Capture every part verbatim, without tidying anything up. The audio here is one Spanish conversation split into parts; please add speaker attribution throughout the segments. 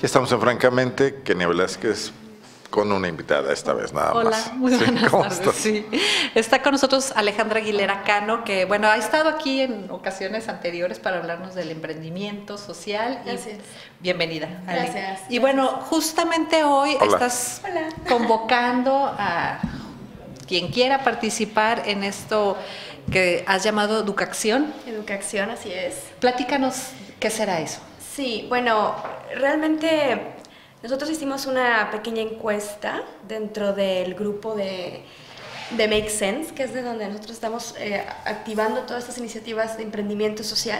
Speaker 1: Ya estamos en Francamente, Kenia Velázquez, con una invitada esta vez nada
Speaker 2: Hola,
Speaker 1: más.
Speaker 2: Hola, muy buenas
Speaker 1: sí, ¿cómo
Speaker 2: tardes.
Speaker 1: estás?
Speaker 2: Sí. Está con nosotros Alejandra Aguilera Cano, que bueno, ha estado aquí en ocasiones anteriores para hablarnos del emprendimiento social. Y
Speaker 3: Gracias.
Speaker 2: Bienvenida, Ale.
Speaker 3: Gracias.
Speaker 2: Y
Speaker 3: Gracias.
Speaker 2: bueno, justamente hoy
Speaker 1: Hola.
Speaker 2: estás
Speaker 3: Hola.
Speaker 2: convocando a quien quiera participar en esto que has llamado Educación.
Speaker 3: Educación, así es.
Speaker 2: Platícanos, ¿qué será eso?
Speaker 3: Sí, bueno, realmente nosotros hicimos una pequeña encuesta dentro del grupo de, de Make Sense, que es de donde nosotros estamos eh, activando todas estas iniciativas de emprendimiento social,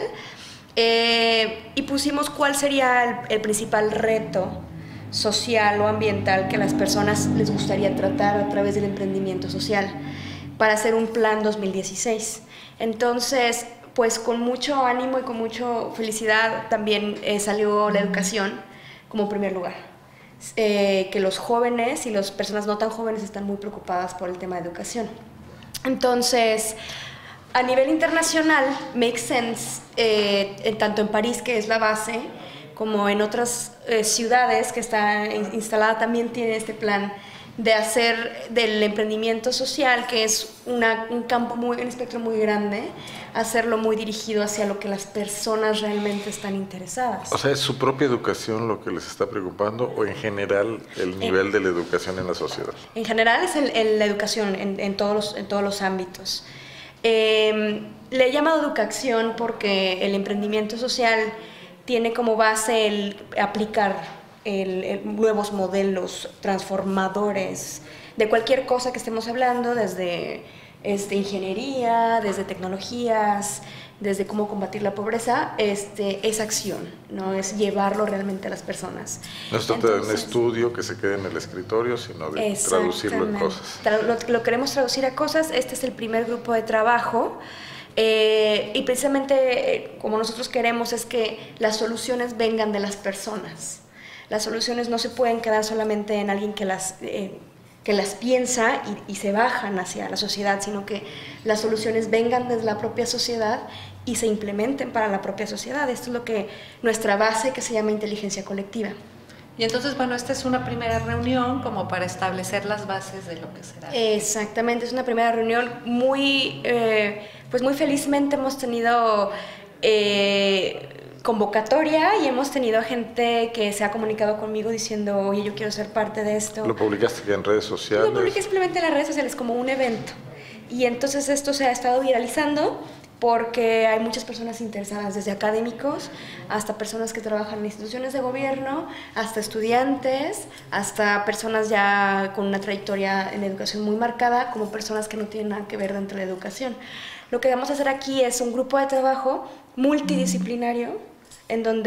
Speaker 3: eh, y pusimos cuál sería el, el principal reto social o ambiental que a las personas les gustaría tratar a través del emprendimiento social para hacer un plan dos mil dieciséis. Entonces, pues con mucho ánimo y con mucha felicidad también eh, salió la educación como primer lugar. Eh, que los jóvenes y las personas no tan jóvenes están muy preocupadas por el tema de educación. Entonces, a nivel internacional, Make Sense, eh, en, tanto en París, que es la base, como en otras eh, ciudades que está instalada, también tiene este plan de hacer del emprendimiento social, que es una, un campo, muy, un espectro muy grande, hacerlo muy dirigido hacia lo que las personas realmente están interesadas.
Speaker 1: O sea, ¿es su propia educación lo que les está preocupando o en general el nivel en, de la educación en la sociedad?
Speaker 3: En general es el, el, la educación en, en, todos los, en todos los ámbitos. Eh, le he llamado educación porque el emprendimiento social tiene como base el aplicar El, el, nuevos modelos transformadores de cualquier cosa que estemos hablando, desde este, ingeniería, desde tecnologías, desde cómo combatir la pobreza, este, es acción, no es llevarlo realmente a las personas.
Speaker 1: No se trata de un estudio que se quede en el escritorio, sino de traducirlo en cosas.
Speaker 3: Lo, lo queremos traducir a cosas. Este es el primer grupo de trabajo. Eh, y precisamente eh, como nosotros queremos es que las soluciones vengan de las personas. Las soluciones no se pueden quedar solamente en alguien que las, eh, que las piensa y, y se bajan hacia la sociedad, sino que las soluciones vengan desde la propia sociedad y se implementen para la propia sociedad. Esto es lo que nuestra base, que se llama inteligencia colectiva.
Speaker 2: Y entonces, bueno, esta es una primera reunión como para establecer las bases de lo que será.
Speaker 3: Exactamente, es una primera reunión muy, eh, pues muy felizmente hemos tenido eh, convocatoria y hemos tenido gente que se ha comunicado conmigo diciendo, oye, yo quiero ser parte de esto.
Speaker 1: ¿Lo publicaste en redes sociales?
Speaker 3: Lo publiqué simplemente en las redes sociales como un evento. Y entonces esto se ha estado viralizando porque hay muchas personas interesadas, desde académicos hasta personas que trabajan en instituciones de gobierno, hasta estudiantes, hasta personas ya con una trayectoria en educación muy marcada, como personas que no tienen nada que ver dentro de la educación. Lo que vamos a hacer aquí es un grupo de trabajo multidisciplinario, en donde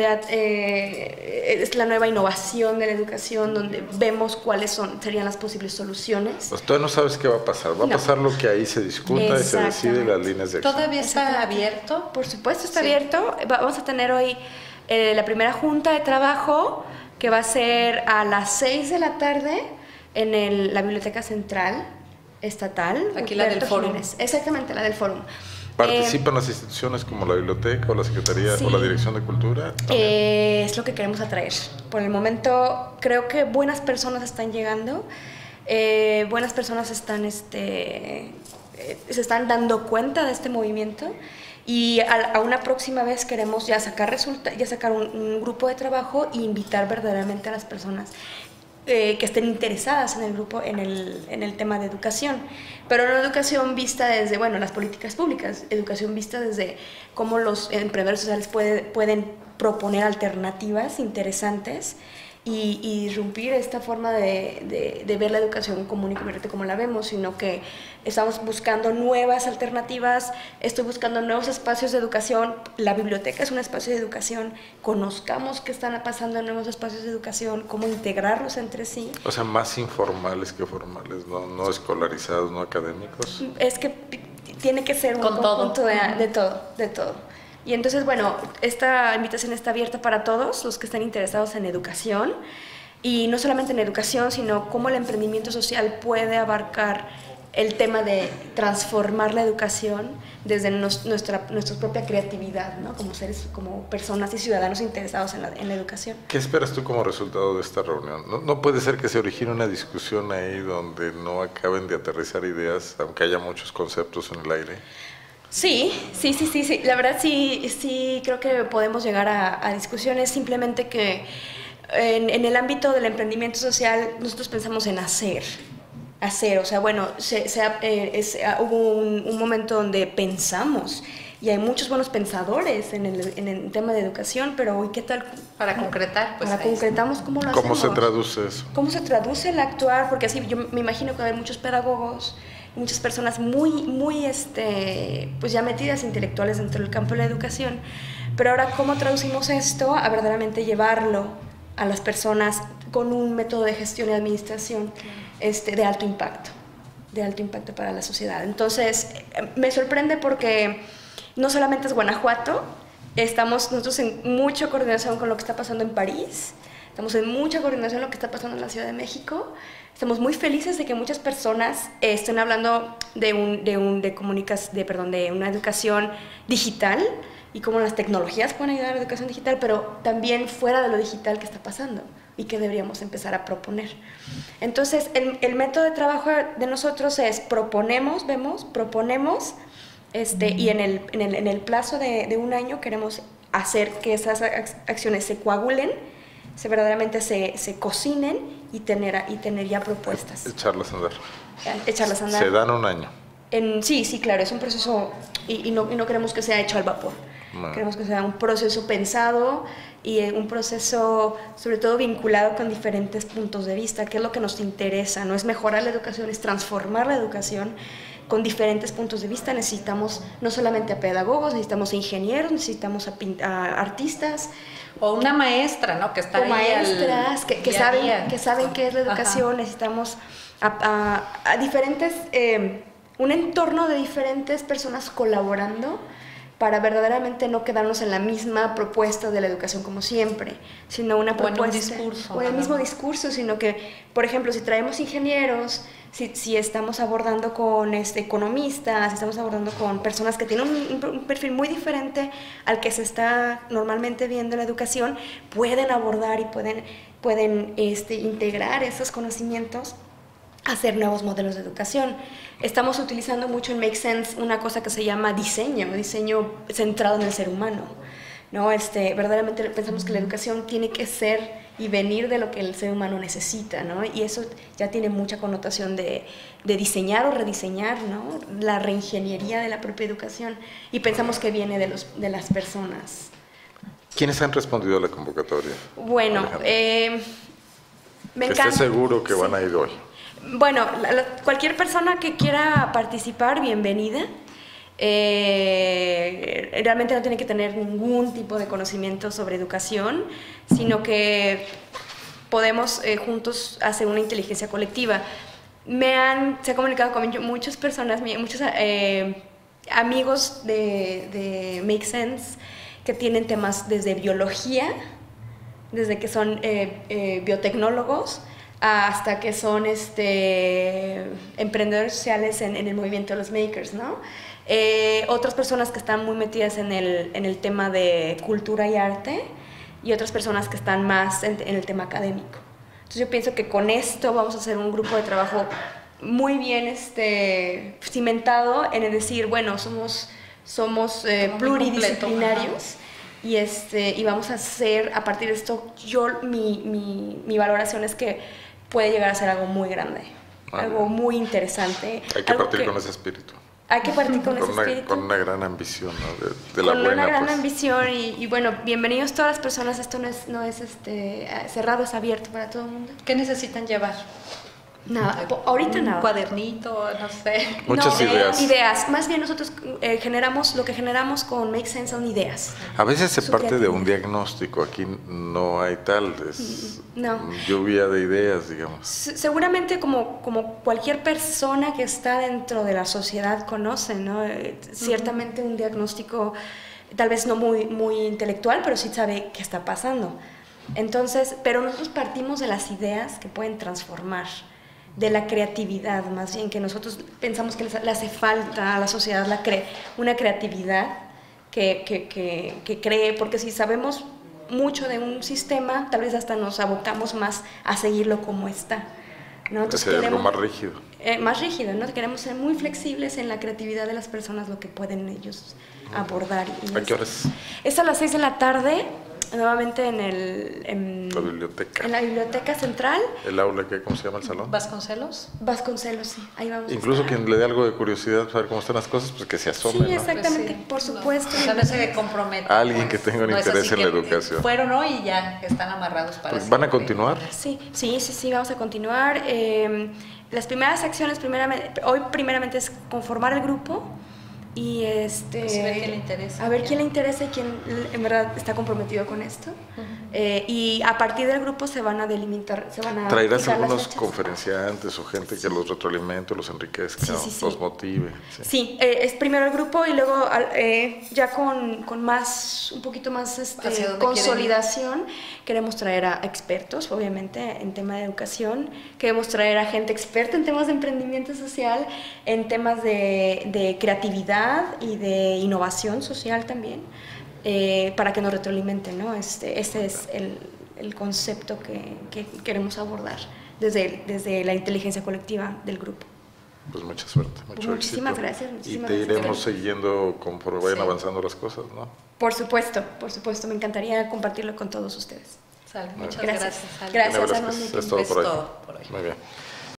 Speaker 3: eh, es la nueva innovación de la educación, donde vemos cuáles son, serían las posibles soluciones.
Speaker 1: Pues todavía no sabes qué va a pasar, va a
Speaker 3: no.
Speaker 1: pasar lo que ahí se discuta y se decide las líneas de acción.
Speaker 2: ¿Todavía está abierto?
Speaker 3: Por supuesto está
Speaker 2: Sí.
Speaker 3: abierto. Vamos a tener hoy eh, la primera junta de trabajo, que va a ser a las seis de la tarde en el, la Biblioteca Central Estatal.
Speaker 2: Aquí la del Fórum.
Speaker 3: Exactamente, la del Fórum.
Speaker 1: ¿Participan eh, las instituciones como la biblioteca o la Secretaría
Speaker 3: sí,
Speaker 1: o la Dirección de Cultura?
Speaker 3: Eh, es lo que queremos atraer. Por el momento creo que buenas personas están llegando, eh, buenas personas están, este, eh, se están dando cuenta de este movimiento y a, a una próxima vez queremos ya sacar, resulta, ya sacar un, un grupo de trabajo e invitar verdaderamente a las personas Eh, que estén interesadas en el grupo, en el, en el tema de educación, pero no educación vista desde, bueno, las políticas públicas, educación vista desde cómo los emprendedores sociales puede, pueden proponer alternativas interesantes y, y irrumpir esta forma de, de, de ver la educación común y corriente como la vemos, sino que estamos buscando nuevas alternativas, estoy buscando nuevos espacios de educación, la biblioteca es un espacio de educación, conozcamos qué están pasando en nuevos espacios de educación, cómo integrarlos entre sí.
Speaker 1: O sea, más informales que formales, no, no escolarizados, no académicos.
Speaker 3: Es que tiene que ser un
Speaker 2: Con
Speaker 3: conjunto
Speaker 2: todo.
Speaker 3: De, de todo, de todo. Y entonces, bueno, esta invitación está abierta para todos los que estén interesados en educación, y no solamente en educación, sino cómo el emprendimiento social puede abarcar el tema de transformar la educación desde nos, nuestra, nuestra propia creatividad, ¿no? Como seres, como personas y ciudadanos interesados en la, en la educación.
Speaker 1: ¿Qué esperas tú como resultado de esta reunión? No, no puede ser que se origine una discusión ahí donde no acaben de aterrizar ideas, aunque haya muchos conceptos en el aire.
Speaker 3: Sí, sí, sí, sí, sí. La verdad sí, sí creo que podemos llegar a, a discusiones, simplemente que en, en el ámbito del emprendimiento social nosotros pensamos en hacer. hacer, o sea, bueno, se, se, eh, es, hubo un, un momento donde pensamos y hay muchos buenos pensadores en el, en el tema de educación, pero ¿y qué tal?
Speaker 2: Para concretar, pues
Speaker 3: Para concretamos, ¿cómo lo
Speaker 1: ¿Cómo
Speaker 3: hacemos?
Speaker 1: se traduce eso?
Speaker 3: ¿Cómo se traduce el actuar? Porque así yo me imagino que va a haber muchos pedagogos, muchas personas muy, muy, este, pues ya metidas intelectuales dentro del campo de la educación, pero ahora ¿cómo traducimos esto a verdaderamente llevarlo a las personas con un método de gestión y administración este, de alto impacto, de alto impacto para la sociedad? Entonces, me sorprende porque no solamente es Guanajuato, estamos nosotros en mucha coordinación con lo que está pasando en París, estamos en mucha coordinación con lo que está pasando en la Ciudad de México, estamos muy felices de que muchas personas eh, estén hablando de, un, de, un, de, comunicas, de, perdón, de una educación digital, y cómo las tecnologías pueden ayudar a la educación digital, pero también fuera de lo digital que está pasando y que deberíamos empezar a proponer. Entonces, el, el método de trabajo de nosotros es proponemos, vemos, proponemos, este, y en el, en el, en el plazo de, de un año queremos hacer que esas acciones se coagulen, se verdaderamente se, se cocinen y tener, y tener ya propuestas.
Speaker 1: Echarlas a andar.
Speaker 3: Echarlas a andar.
Speaker 1: Se dan un año.
Speaker 3: En, sí, sí, claro, es un proceso y, y, no, y no queremos que sea hecho al vapor. No. Queremos que sea un proceso pensado y un proceso sobre todo vinculado con diferentes puntos de vista, que es lo que nos interesa. No es mejorar la educación, es transformar la educación con diferentes puntos de vista. Necesitamos no solamente a pedagogos, necesitamos a ingenieros, necesitamos a, a artistas.
Speaker 2: O una maestra, ¿no? Que está
Speaker 3: o
Speaker 2: ahí
Speaker 3: maestras que, que,
Speaker 2: día
Speaker 3: saben,
Speaker 2: día.
Speaker 3: que saben qué es la educación. Ajá. Necesitamos a, a, a diferentes... Eh, un entorno de diferentes personas colaborando para verdaderamente no quedarnos en la misma propuesta de la educación como siempre, sino una propuesta...
Speaker 2: O en un discurso.
Speaker 3: O en el mismo discurso, sino que, por ejemplo, si traemos ingenieros, si, si estamos abordando con este, economistas, si estamos abordando con personas que tienen un, un perfil muy diferente al que se está normalmente viendo en la educación, pueden abordar y pueden, pueden este, integrar esos conocimientos, hacer nuevos modelos de educación. Estamos utilizando mucho en Make Sense una cosa que se llama diseño, diseño centrado en el ser humano, ¿no? Este, verdaderamente pensamos que la educación tiene que ser y venir de lo que el ser humano necesita, ¿no? Y eso ya tiene mucha connotación de, de diseñar o rediseñar, ¿no? La reingeniería de la propia educación, y pensamos que viene de, los, de las personas.
Speaker 1: ¿Quiénes han respondido a la convocatoria?
Speaker 3: Bueno, eh, me encanta.
Speaker 1: ¿Estás seguro que sí van a ir hoy?
Speaker 3: Bueno, la, la, cualquier persona que quiera participar, bienvenida. Eh, realmente no tiene que tener ningún tipo de conocimiento sobre educación, sino que podemos eh, juntos hacer una inteligencia colectiva. Me han, se ha comunicado conmigo muchas personas, muchos eh, amigos de, de Make Sense que tienen temas desde biología, desde que son eh, eh, biotecnólogos, hasta que son este, emprendedores sociales en, en el movimiento de los makers, ¿no? Eh, otras personas que están muy metidas en el, en el tema de cultura y arte, y otras personas que están más en, en el tema académico. Entonces yo pienso que con esto vamos a hacer un grupo de trabajo muy bien este, cimentado en el decir, bueno, somos, somos eh, pluridisciplinarios. Y, este, y vamos a hacer, a partir de esto, yo, mi, mi, mi valoración es que puede llegar a ser algo muy grande, ah, algo bien. muy interesante.
Speaker 1: Hay que partir que, con ese espíritu.
Speaker 3: Hay que partir con,
Speaker 1: con
Speaker 3: ese
Speaker 1: una,
Speaker 3: espíritu.
Speaker 1: Con una gran ambición, ¿no? De, de la
Speaker 3: con
Speaker 1: buena,
Speaker 3: una gran
Speaker 1: pues.
Speaker 3: ambición y, y bueno, bienvenidos todas las personas, esto no es, no es este, cerrado, es abierto para todo el mundo.
Speaker 2: ¿Qué necesitan llevar?
Speaker 3: Nada, ahorita
Speaker 2: un
Speaker 3: nada.
Speaker 2: cuadernito, no sé.
Speaker 1: Muchas
Speaker 3: no,
Speaker 1: ideas.
Speaker 3: Ideas. Más bien nosotros eh, generamos, lo que generamos con Make Sense son ideas.
Speaker 1: A veces se parte de un diagnóstico, aquí no hay tal, es
Speaker 3: no.
Speaker 1: lluvia de ideas, digamos.
Speaker 3: Seguramente como, como cualquier persona que está dentro de la sociedad conoce, ¿no? Eh, ciertamente un diagnóstico, tal vez no muy, muy intelectual, pero sí sabe qué está pasando. Entonces, pero nosotros partimos de las ideas que pueden transformar. de la creatividad, más bien, que nosotros pensamos que le hace falta a la sociedad la cre una creatividad que, que, que, que cree, porque si sabemos mucho de un sistema, tal vez hasta nos abocamos más a seguirlo como está, ¿no?
Speaker 1: Entonces, es algo más rígido.
Speaker 3: Eh, más rígido, ¿no? Queremos ser muy flexibles en la creatividad de las personas, lo que pueden ellos abordar. Y
Speaker 1: ¿A qué horas?
Speaker 3: Es a las seis de la tarde, nuevamente en el... En
Speaker 1: la biblioteca.
Speaker 3: En la biblioteca central.
Speaker 1: ¿El aula qué? ¿Cómo se llama el salón?
Speaker 2: ¿Vasconcelos?
Speaker 3: Vasconcelos, sí. Ahí vamos.
Speaker 1: Incluso quien le dé algo de curiosidad saber cómo están las cosas, pues que se asome,
Speaker 3: Sí,
Speaker 1: ¿no?
Speaker 3: exactamente,
Speaker 2: Pues sí,
Speaker 3: por supuesto.
Speaker 2: No, o sea, no se compromete.
Speaker 1: Alguien
Speaker 2: pues,
Speaker 1: que tenga un
Speaker 2: no es
Speaker 1: interés
Speaker 2: así
Speaker 1: en la
Speaker 2: que
Speaker 1: educación.
Speaker 2: Fueron hoy y ya están amarrados para
Speaker 1: Pues,
Speaker 2: siempre.
Speaker 1: ¿van a continuar?
Speaker 3: Sí, sí, sí, sí, vamos a continuar. Eh, las primeras acciones, primeramente, hoy primeramente es conformar el grupo y este
Speaker 2: Pues a ver quién le interesa.
Speaker 3: a ver quién le interesa y quién en verdad está comprometido con esto. Uh-huh. eh, y a partir del grupo se van a delimitar, se van a
Speaker 1: ¿traerás algunos conferenciantes o gente sí. que los retroalimente, los enriquezca, sí, sí, sí. los motive?
Speaker 3: Sí, sí eh, es primero el grupo y luego eh, ya con, con más, un poquito más este, consolidación, queremos traer a expertos, obviamente, en tema de educación, queremos traer a gente experta en temas de emprendimiento social, en temas de, de creatividad y de innovación social también, eh, para que nos retroalimenten, ¿no? Este, este es el, el concepto que, que queremos abordar desde, desde la inteligencia colectiva del grupo.
Speaker 1: Pues mucha suerte, mucho
Speaker 3: muchísimas
Speaker 1: éxito.
Speaker 3: Gracias, muchísimas
Speaker 1: y te
Speaker 3: gracias.
Speaker 1: iremos siguiendo conforme vayan sí. avanzando las cosas, ¿no?
Speaker 3: Por supuesto, por supuesto, me encantaría compartirlo con todos ustedes.
Speaker 2: Sal, muchas
Speaker 3: gracias.
Speaker 2: Gracias,
Speaker 3: gracias,
Speaker 1: gracias es, es todo, por, es todo por hoy. Muy bien.